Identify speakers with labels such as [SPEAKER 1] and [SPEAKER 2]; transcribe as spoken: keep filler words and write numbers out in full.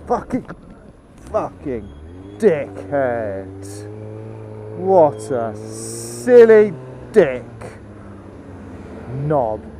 [SPEAKER 1] fucking, fucking dickhead. What a silly dick. Knob.